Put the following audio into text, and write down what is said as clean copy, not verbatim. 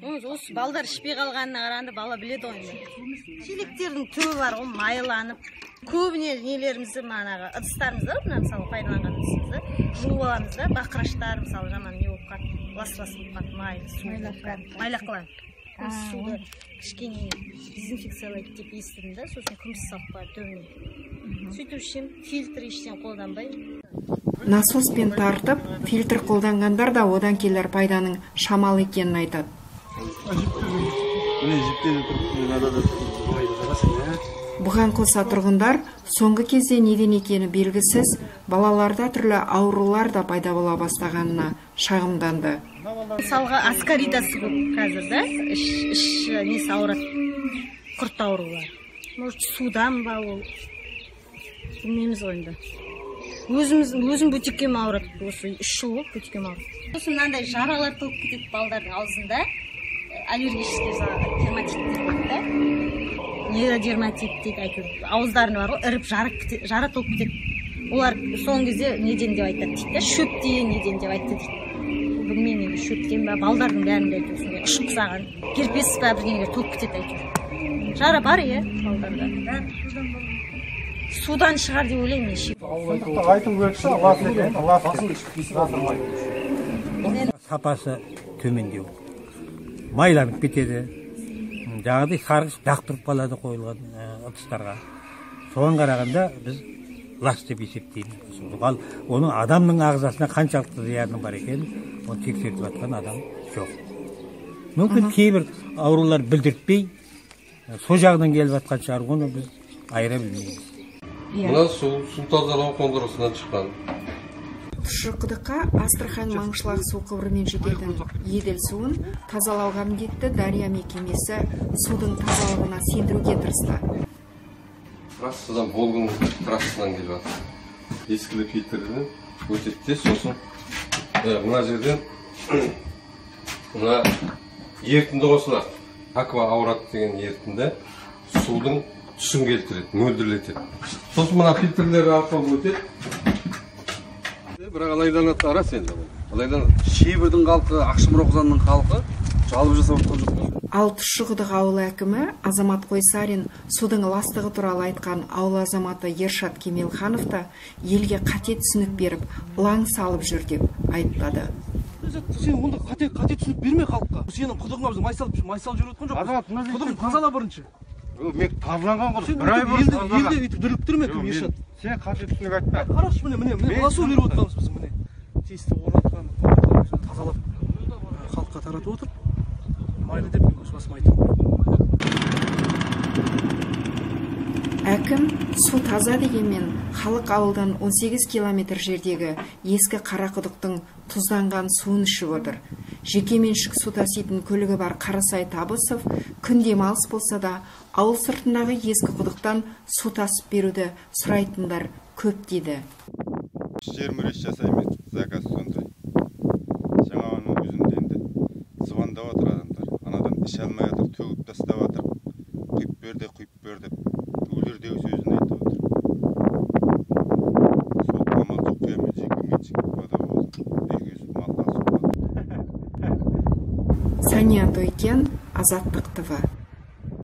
Осы балдар ішпей қалғанына қарағанда бала біледі ғой енді. Шелектердің түбі бар ғой, майланып. Көбіне нелерімізді, манағы ыдыстарымызды, мына мысалы пайдаланған ыдысымызды жуып аламыз да, бақыраштар мысалы жаман не болып қалды, лас-лас болып қалды, майлақ қылады. Суды кішкене дезинфекциялайды деп естідім да, сосын күміс салып қояды төбіне. Сөйтіп ішем, фильтр ештен қолданбай. Насоспен тартып, фильтр қолданғандар да одан келер пайданың шамалы екенін айтады. Бұған қоса тұрғындар соңғы кезде неден екені белгісіз балаларда түрлі аурулар да пайда бола бастағанына шағымданды. Мысалға аскаридасы көп қазір да, іш несі ауырады, құрт аурулар. Может, судан ба ол? Білмейміз ғой енді. Өзім бөтекем ауырады, осы 3 жыл болып бөтекем ауырады. Сосын мынандай жаралар толып кетеді балдардың аузында, аллергический дерматиттер болады да. Нейродерматит дейді әйтеуір. Ауыздарында бар ғой, іріп жара толып кетеді. Олар соңғы кезде неден деп айтады дейді, шөптен неден деп айтты дейді. Білмеймін енді шөптен ба, балдардың бәрінде әйтеуір сондай ұшып саған, герпес па бірдеңелер толып кетеді әйтеуір. Жара бар иә балдарда. Судан шығар деп ойлаймын мен шеп. Айту керек, сапасы төмендеу. Майланып кетеді. Жаңағыдай сарғыш жақтырып қалады қойылған ыдыстарға. Соған қарағанда біз лас деп есептейміз. Ал оның адамның ағзасына қаншалықты зияны бар екенін оны тексеріп жатқан адам жоқ. Мүмкін кейбір аурулар білдіртпей, сол жағынан келіп жатқан шығар, оны біз айыра білмейміз. Мына су тазалау қондырғысынан шыққан. Тұщықұдыққа Астрахань маңшылақ су құбырымен жететін еділ суын тазалауға міндетті Дария мекемесі судың тазалығына сендіруге тырысты. Трассадан Волганың трассасынан келіп жатыр. Ескілі фильтрден өтеді, сосын мына жерден мына ертінді қосылады. Аква аурат деген ертінді судың түсін келтіреді, мөлдірлетеді. Сосын мына фильтрлер арқылы өтеді. Бірақ алайдан рас енді. Алайдан Шебірдің халқы, Ақшымыр Оқзанның халқы жалып жасап отқан жоқ. Ал Тұщықұдық ауылы әкімі Азамат Қойсарин судың ластығы туралы айтқан ауыл азаматы Ершат Кемелханов та елге қате түсінік беріп, лаң салып жүр деп айыптады. Сен онда қате түсінік берме халыққа. Сенің құдығыңа біз май салып жүріп отқан жоқ. Құдығын тазала бірінші. Мен тазаланған ғой. Бір ай бұрын тазаланған. Елде өйтіп дүрліктірме кім Ершат? Сен қате түсінік айтпа. Қарашы міне баласу беріп отқанбыз біз міне. Тиісті орнатқан тазалап халыққа таратып отыр. Майлы деп көз басым айтамын. Әкім су таза дегенмен халық ауылдан 18 километр жердегі ескі Қарақұдықтың тұзданған суын ішіп отыр. Жекеменшік су таситын көлігі бар Қарасай Табысов күн демалыс болса да ауыл сыртындағы ескі құдықтан су тасып беруді сұрайтындар көп дейді. Жерміреш жасаймыз, заказ сондай. Жаңағының өзінде енді звондап отыр адамдар. Анадан іше алмай жатыр, төгіп тастап жатыр. Құйып бер деп өлердегі сөзін айтып отыр. Сол амал жоқ қиямен жекеменшік Сания Тойкен, Азаттық ТВ.